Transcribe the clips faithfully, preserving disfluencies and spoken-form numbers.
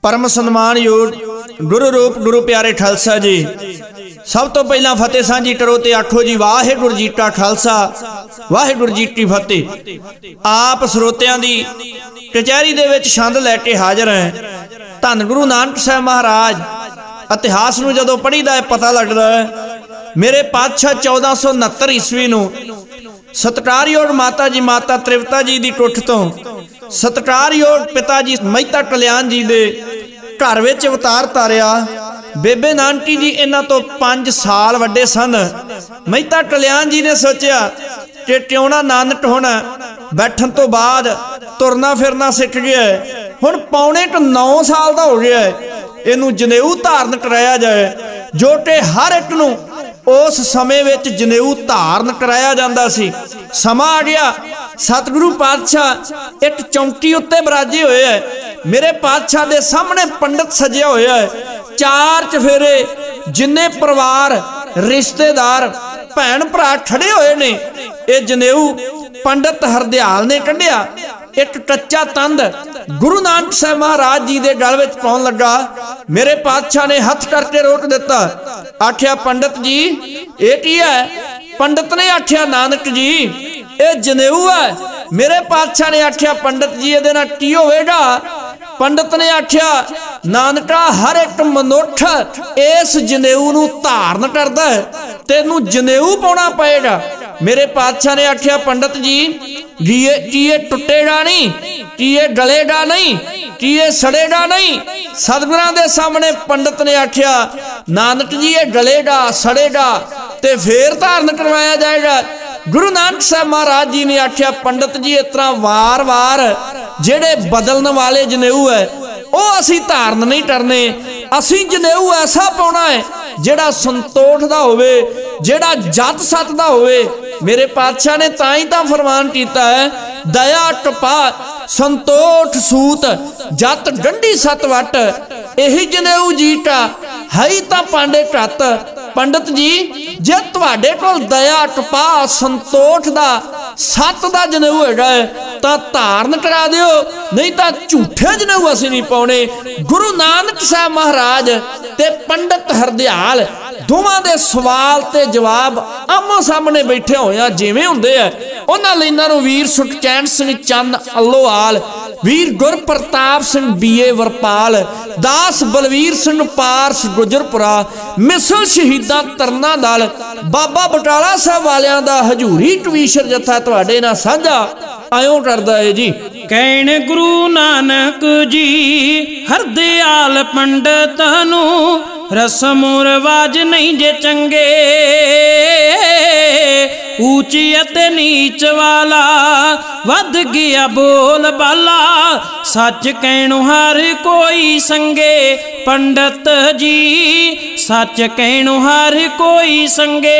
परम सन्मान योग गुरु रूप गुरु प्यारे खालसा जी। सब तो पहला फतेह सांझी करो ते आखो जी वाहिगुरू जी का खालसा वाहिगुरू जी की फतेह। आप ਸਰੋਤਿਆਂ दी कचहरी दे विच छंद लैके हाजिर है। धन गुरु नानक साहब महाराज इतिहास नूं जदों पढ़ीदा है पता लगदा है मेरे पातशाह चौदह सौ उनहत्तर ईस्वी नूं सत्कारयोग माता जी माता त्रिवता जी की कुख तो सत्कारयोग पिता जी मेहता कल्याण जी दे घर विच अवतार तारिया। बेबे नानकी जी इन्हां तो पांच साल वड्डे सन। मेहता कल्याण जी ने सोचा कि क्यों ना नानक हुण बैठन तो बाद तुरना फिरना सीख गया है, हुण पौने क नौ साल का हो गया है, इनू जनेऊ धारण कराया जाए जो कि हर एक नू उस समय विच जनेऊ धारण कराया जांदा सी। समा आ गया सतगुरु पातशाह एक चौंकी उत्ते बराजे हुए है। मेरे पातशाह दे सामने पंडित सजिया होया है। चार चफेरे जिन्ने परिवार रिश्तेदार भैन भरा खड़े हुए ने। ये जनेऊ पंडित हरदयाल ने कढ़िया। एक कच्चा तंद गुरु नानक साहब महाराज जी दे गल विच पाउण लगा। मेरे पातशाह ने हथ करके रोक दिता। आख्या पंडित जी ये की है? पंडित ने आख्या नानक जी ये जनेऊ है। मेरे पातशाह ने आख्या पंडित जी ये नाल की होवेगा? पंडित ने आख्या नानका हर एक मनुष्य इस जनेऊ नूं धारण करदा है, तेनू जनेऊ पाउणा पएगा। मेरे पातशाह ने आख्या पंडित जी जी की ये टुटेगा नहीं, कि ये गलेगा नहीं, कि ये सड़ेगा नहीं? सतगुरां दे सामने पंडित ने आख्या नानक जी ये गलेगा सड़ेगा ते फिर धारण करवाया जाएगा। गुरु नानक साहब महाराज जी ने आख्या पंडित जी इस तरह वार वार जेड़े बदलने वाले जनेऊ है वो असी धारण नहीं करने। असी जनेऊ ऐसा पाउणा है जेड़ा संतोष दा होवे, जेड़ा जत सत दा होवे। मेरे पातशाह ने ताई तां फरमान कीता है दया टपा संतोष सूत जत गंढी सत वट यही जनेऊ जी का है तां पांडे घत। पंडित जी जे तुहाडे कोल दया टपा संतोष दा सत दा जनेऊ हैगा तां धारण करा दिओ, नहीं तां झूठे जनेऊ असीं नहीं पाउणे। गुरु नानक साहब महाराज ते पंडित हरदयाल दोवां दे सवाल ते जवाब आमो सामने बैठे होया जिवें हुंदे आ। उन्हां लई इन्हां नूं वीर सुखचैन सिंह चंद अलोहाल, वीर गुरप्रताप सिंह बीए वरपाल, दास बलवीर सिंह पारस गुजरपुरा, मिसल शहीदां तरना दल, बाबा बटाला साहब वालियां दा हजूरी कवीशर जत्था तुहाडे नाल साझा आयों करदा है जी। कहण गुरु नानक जी हरदयाल पंडित नूं रस्म रिवाज नहीं जे चंगे, ऊंच अते नीच वाला वध गया बोल बाला, सच कहणो हर कोई संगे। पंडित जी सच कहणो हर कोई संगे।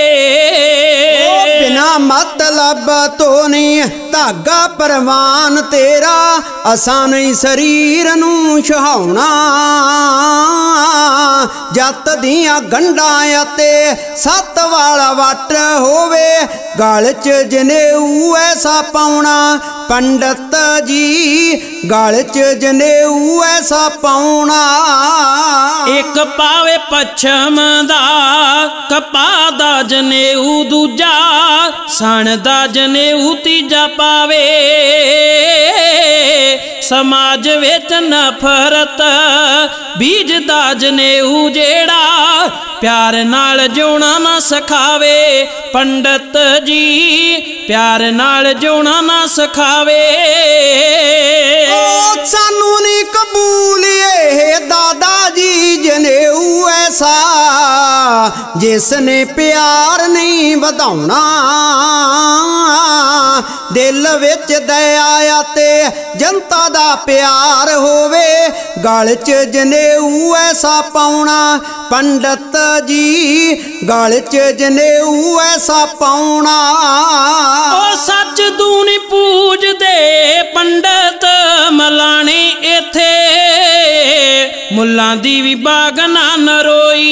बिना मतलब तो नहीं धागा परवान तेरा, असा नहीं शरीर नूं छहाउणा। जत दियां गंढां ते सत वाला वट होवे, गल च जनेऊ ऐसा पाउणा। पंडित जी गल च जनेऊ ऐसा पाउणा। एक पावे पच्छम दा कपा दा जनेऊ दूजा, सण दा जनेऊ तीजा पावे। समाज विच नफरत बीज दा जनेऊ जेड़ा, प्यार नाल जिउणा ना सिखावे। पंडित जी प्यार नाल जिउणा ना सिखावे। ओ सानू नहीं कबूल ये दादा जी जनेऊ ऐसा, जिसने प्यार नहीं वधाउणा। दिल विच दया ते जनता दा प्यार होवे, गल च जनेऊ ऐसा पाउणा। पंडित जी गल च जनेऊ ऐसा पाउणा। ओ सच दूनी पूज दे पंडित मलाने इथे, मुल्लां दी भी बाग ना नरोई।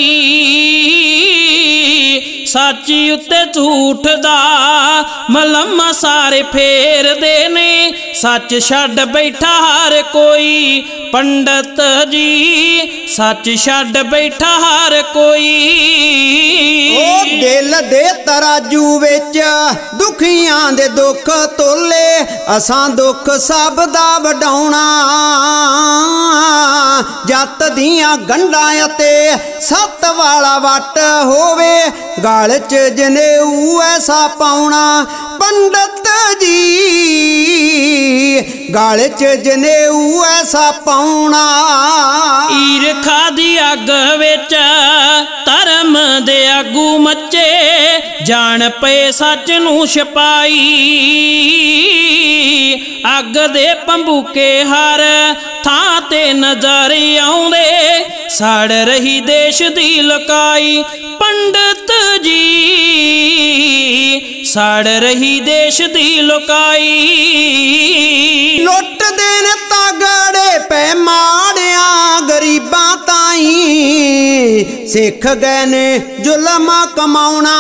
साची उत्ते झूठ दा मलम सारे फेर दे ने, सच छड़ बैठा हर कोई पंडित जी, सच छड़ बैठा हर कोई। ओ दिल दे तराजू विच दुखियां दे दुख तोले, असां दुख सब दा वडाउणा। जत दियां गंढां ते सत वाला वट होवे, गल च जनेऊ ऐसा पाउणा। पंडित जी गल च जनेऊ ऐसा पाउणा। ईरखा दी अग विच धर्म दे आगू मचे, जान पे सच नूं छपाई। अग दे पंबूके हर थां ते नजर आउंदे, सड़ रही देश दी लुकाई। पंडित जी सड़ रही देश दी लुकाई। लुट देन तगड़े पे माड़िया गरीबां ताई, सिख गए ने जुल्म कमाउणा।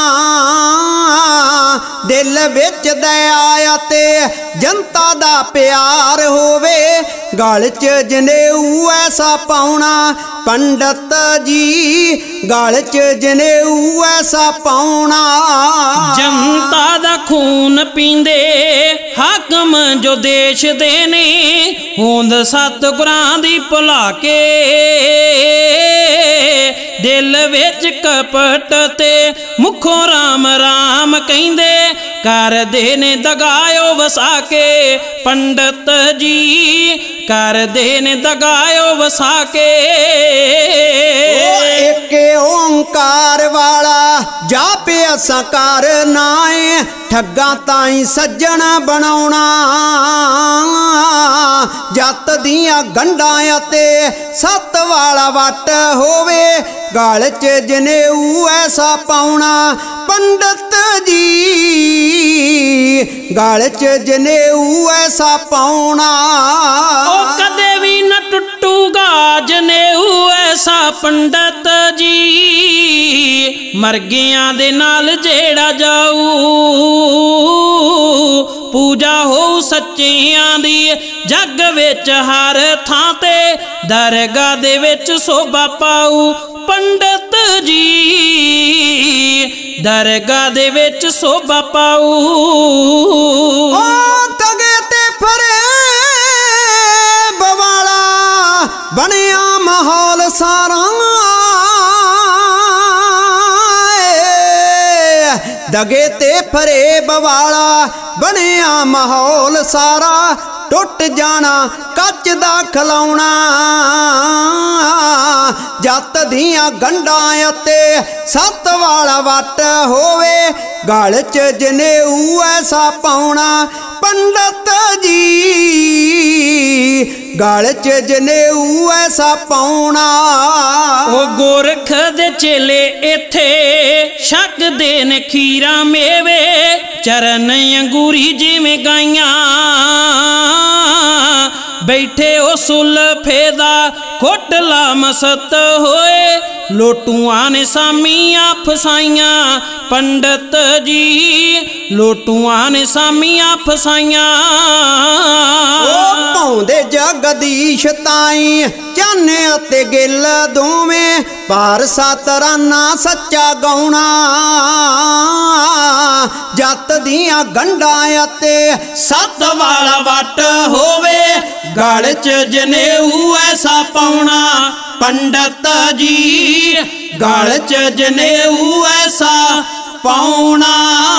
दिल विच दया ते जनता दा प्यार होवे, गल च जनेऊ ऐसा पाउणा। पंडित जी गल च जनेऊ ऐसा पाउणा। जनता दा खून पींदे हाकम जो देश दे ने, होंद सतगुरां दी भुला के। दिल विच कपट ते मुखों राम राम कहिंदे, कर दे ने दगायो वसा के। पंडित जी कर दे ने दगायो वसा के। एक ओंकार वाला जापे असां कर नाए, ठग्गां ताई सज्जण बनाउणा। जत दियां गंढां ते सत वाला वट होवे, गल च जनेऊ ऐसा पाउणा। पंडित जी गल च जनेऊ ऐसा पाउणा। ओ कदे भी न टुटूगा जनेऊ ऐसा पंडित जी, मरगियां दे नाल जेड़ा जाऊ। पूजा हो सच्चियां दी जग विच हर थां ते, दरगाह दे विच शोभा पाऊ। पंडित जी दरगाह दे विच शोभा पाऊ। ओ तगे ते फरे बवाला बनिया माहौल सारा। दगे ते फरे बवाला बनिया माहौल सारा, टुट जाना कच दा खिलौना। जत दियां गंढां ते सत वाला वट होवे, गल च जनेऊ ऐसा पाउणा। पंडित जी गल च जनेऊ ऐसा पाउणा। ओ गोरख दे चेले इथे छक दे ने खीरा मेवे, चरण अंगूरी जिवें गाइयां। बैठे ओ सुल्फे दा कोटला मसत होए, लोटुआं ने सामियां फसाइयां। पंडित जी लोटुआं ने सामियां फसाइयां। ओ पाउंदे जगदीश ताई चाने ते गिल दोवें, पार सतराना सच्चा गौणा। जत दियां गंढां ते सत वाला वट होवे, गल च जनेऊ ऐसा पाउणा। पंडित जी गल च जनेऊ ऐसा पाउणा।